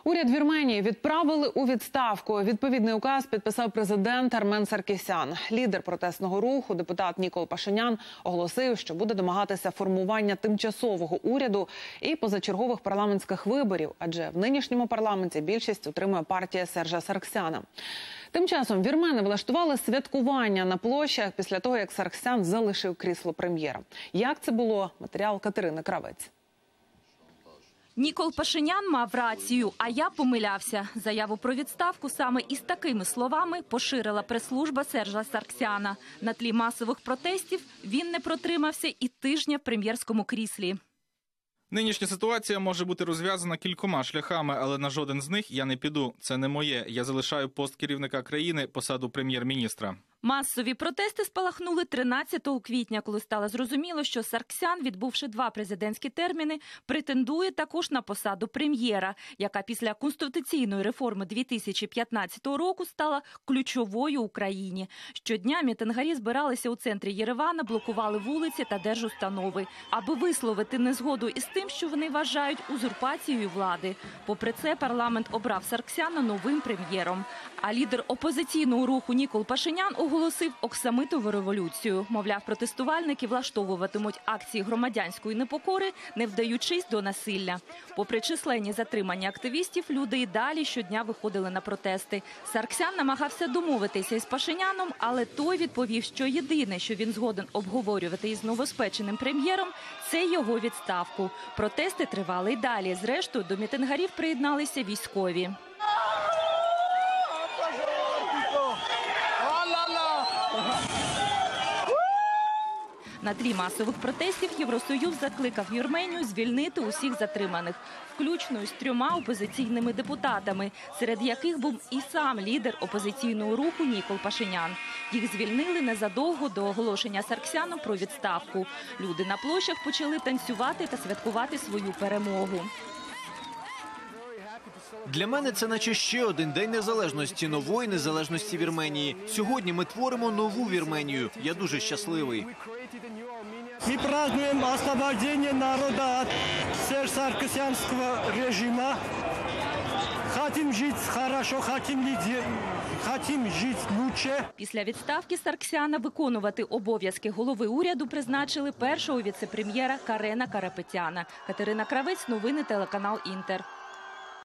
Уряд Вірменії відправили у відставку. Відповідний указ підписав президент Армен Саркісян. Лідер протестного руху, депутат Нікол Пашинян, оголосив, що буде домагатися формування тимчасового уряду і позачергових парламентських виборів, адже в нинішньому парламенті більшість отримує партія Сержа Сарксяна. Тим часом вірмени влаштували святкування на площах після того, як Сарксян залишив крісло прем'єра. Як це було? Матеріал Катерини Кравець. Нікол Пашинян мав рацію, а я помилявся. Заяву про відставку саме із такими словами поширила прес-служба Сержа Сарксяна. На тлі масових протестів він не протримався і тижня в прем'єрському кріслі. Нинішня ситуація може бути розв'язана кількома шляхами, але на жоден з них я не піду. Це не моє. Я залишаю пост керівника країни, посаду прем'єр-міністра. Масові протести спалахнули 13 квітня, коли стало зрозуміло, що Сарксян, відбувши 2 президентські терміни, претендує також на посаду прем'єра, яка після конституційної реформи 2015 року стала ключовою у країні. Щодня мітингарі збиралися у центрі Єревана, блокували вулиці та держустанови, аби висловити незгоду із тим, що вони вважають узурпацією влади. Попри це, парламент обрав Сарксяна новим прем'єром. А лідер опозиційного руху Нікол Пашинян оголосив оксамитову революцію. Мовляв, протестувальники влаштовуватимуть акції громадянської непокори, не вдаючись до насилля. Попри численні затримання активістів, люди і далі щодня виходили на протести. Сарксян намагався домовитися із Пашиняном, але той відповів, що єдине, що він згоден обговорювати із новоспеченим прем'єром, це його відставку. Протести тривали й далі. Зрештою, до мітингарів приєдналися військові. На тлі масових протестів Євросоюз закликав Вірменію звільнити усіх затриманих, включно із 3 опозиційними депутатами, серед яких був і сам лідер опозиційного руху Нікол Пашинян. Їх звільнили незадовго до оголошення Сарксяном про відставку. Люди на площах почали танцювати та святкувати свою перемогу. Для мене це наче ще один день незалежності, нової незалежності Вірменії. Сьогодні ми творимо нову Вірменію. Я дуже щасливий. Ми празднуємо освобождення народу від сарксянського режиму. Хотим жити хорошо, хотим жити лучше. Після відставки Сарксяна виконувати обов'язки голови уряду призначили першого віце-прем'єра Карена Карапетяна. Катерина Кравець, новини телеканал Інтер.